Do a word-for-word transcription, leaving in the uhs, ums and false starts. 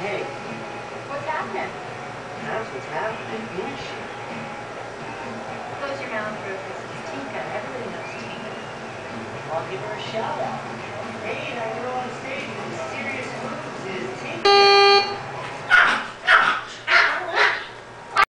Hey, What's happening? that's what's happening, ain't she? Close your mouth, Rufus. It's Tinka. Everybody knows Tinka. I'll give her a shout out. Hey, that girl on stage is a serious